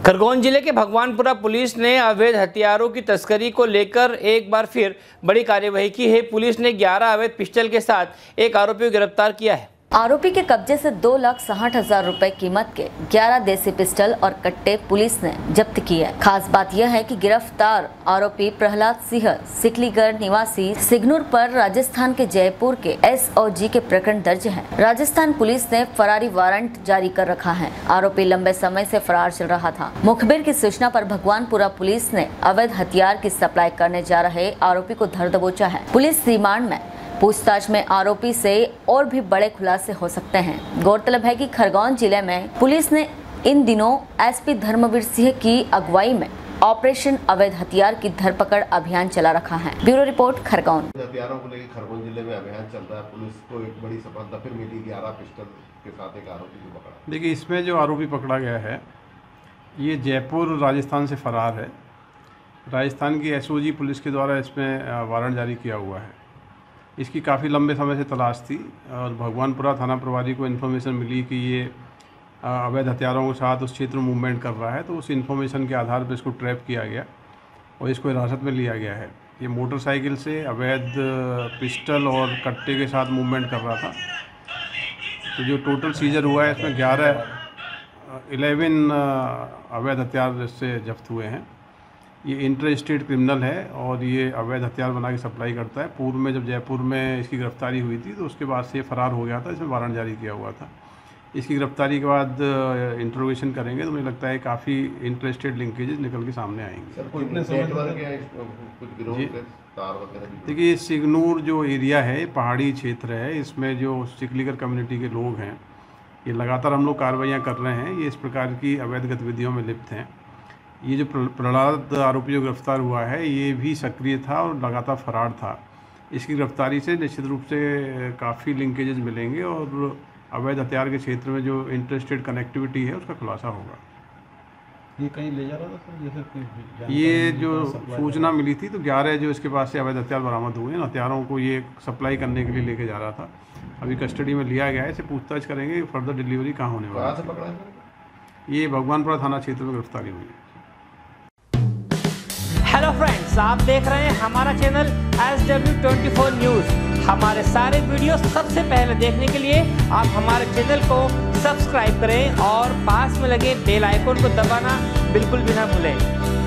खरगोन जिले के भगवानपुरा पुलिस ने अवैध हथियारों की तस्करी को लेकर एक बार फिर बड़ी कार्यवाही की है। पुलिस ने 11 अवैध पिस्टल के साथ एक आरोपी को गिरफ्तार किया है। आरोपी के कब्जे से 2,60,000 रुपए कीमत के 11 देसी पिस्टल और कट्टे पुलिस ने जब्त किए। खास बात यह है कि गिरफ्तार आरोपी प्रहलाद सिंह सिकलीगढ़ निवासी सिग्नूर पर राजस्थान के जयपुर के SOG के प्रकरण दर्ज है। राजस्थान पुलिस ने फरारी वारंट जारी कर रखा है। आरोपी लंबे समय से फरार चल रहा था। मुखबिर की सूचना पर भगवानपुरा पुलिस ने अवैध हथियार की सप्लाई करने जा रहे आरोपी को धर दबोचा है। पुलिस रिमांड में पूछताछ में आरोपी से और भी बड़े खुलासे हो सकते हैं। गौरतलब है कि खरगोन जिले में पुलिस ने इन दिनों SP धर्मवीर सिंह की अगुवाई में ऑपरेशन अवैध हथियार की धरपकड़ अभियान चला रखा है। Bureau report Khargone. हथियारों को लेकर खरगोन जिले में अभियान चल रहा है। पुलिस को एक बड़ी सफलता फिर मिली, 11 पिस्टल के साथ एक आरोपी को पकड़ा। देखिए, इसमें जो आरोपी पकड़ा गया है ये जयपुर राजस्थान से फरार है। राजस्थान की SOG पुलिस के द्वारा इसमें वारंट जारी किया हुआ है। इसकी काफ़ी लंबे समय से तलाश थी और भगवानपुरा थाना प्रभारी को इन्फॉर्मेशन मिली कि ये अवैध हथियारों के साथ उस क्षेत्र में मूवमेंट कर रहा है, तो उस इन्फॉर्मेशन के आधार पर इसको ट्रैप किया गया और इसको हिरासत में लिया गया है। ये मोटरसाइकिल से अवैध पिस्टल और कट्टे के साथ मूवमेंट कर रहा था। तो जो टोटल सीजर हुआ है इसमें 11 अवैध हथियार इससे जब्त हुए हैं। ये इंटर स्टेट क्रिमिनल है और ये अवैध हथियार बना के सप्लाई करता है। पूर्व में जब जयपुर में इसकी गिरफ्तारी हुई थी तो उसके बाद से फरार हो गया था। इसमें वारंट जारी किया हुआ था। इसकी गिरफ्तारी के बाद इंट्रोगेशन करेंगे तो मुझे लगता है काफ़ी इंटर स्टेट लिंकेजेस निकल के सामने आएंगे। देखिए, सिग्नूर जो एरिया है पहाड़ी क्षेत्र है। इसमें जो सिकलीगढ़ कम्युनिटी के लोग हैं, ये लगातार हम लोग कार्रवाइयाँ कर रहे हैं। ये इस प्रकार की अवैध गतिविधियों में लिप्त हैं। ये जो प्रहलाद आरोपी जो गिरफ्तार हुआ है ये भी सक्रिय था और लगातार फरार था। इसकी गिरफ्तारी से निश्चित रूप से काफ़ी लिंकेजेस मिलेंगे और अवैध हथियार के क्षेत्र में जो इंटरस्टेट कनेक्टिविटी है उसका खुलासा होगा। ये कहीं ले जा रहा था सर, जैसे ये जो सूचना मिली थी तो 11 जो इसके पास से अवैध हथियार बरामद हुए हैं। हथियारों को ये सप्लाई करने के लिए लेके जा रहा था। अभी कस्टडी में लिया गया है। इसे पूछताछ करेंगे फर्दर डिलीवरी कहाँ होने वाली है। ये भगवानपुरा थाना क्षेत्र में गिरफ्तारी हुई है। हेलो फ्रेंड्स, आप देख रहे हैं हमारा चैनल SW24 न्यूज़। हमारे सारे वीडियो सबसे पहले देखने के लिए आप हमारे चैनल को सब्सक्राइब करें और पास में लगे बेल आइकन को दबाना बिल्कुल भी ना भूलें।